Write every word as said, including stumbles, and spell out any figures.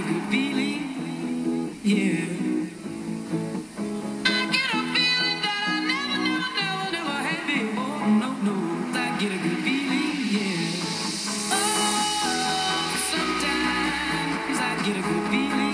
good feeling, yeah. I get a feeling that I never, never, never, never had before. No, no, I get a good feeling, yeah. Oh, sometimes I get a good feeling.